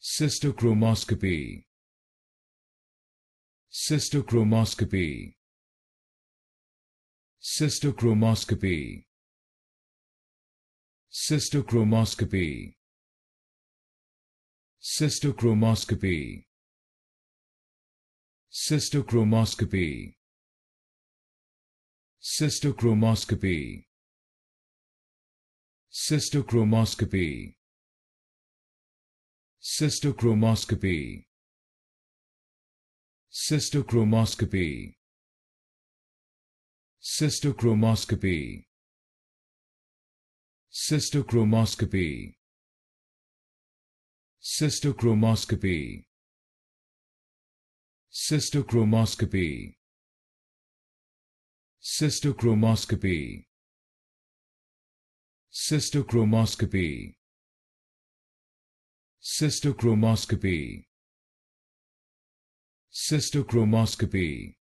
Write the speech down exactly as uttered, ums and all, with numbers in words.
Cystochromoscopy. Cystochromoscopy. Cystochromoscopy. Cystochromoscopy. Cystochromoscopy. Cystochromoscopy. Cystochromoscopy. Cystochromoscopy. Cystochromoscopy. Cystochromoscopy. Cystochromoscopy. Cystochromoscopy. Cystochromoscopy. Cystochromoscopy. Cystochromoscopy. Cystochromoscopy. Cystochromoscopy. Cystochromoscopy.